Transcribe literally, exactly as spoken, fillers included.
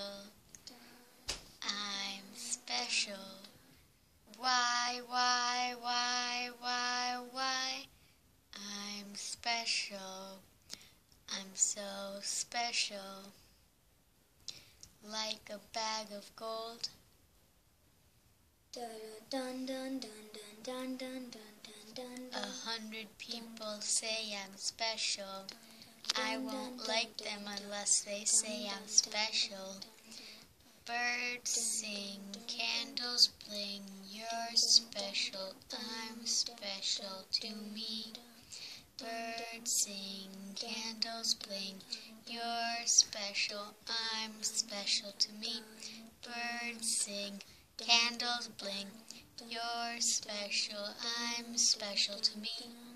I'm special. Why, why, why, why, why? I'm special. I'm so special. Like a bag of gold. Dun dun dun dun dun dun dun dun dun. A hundred people say I'm special. I won't like them unless they say I'm special. Birds sing, candles bling, you're special, I'm special to me. Birds sing, candles bling, you're special, I'm special to me. Birds sing, candles bling, you're special, I'm special to me.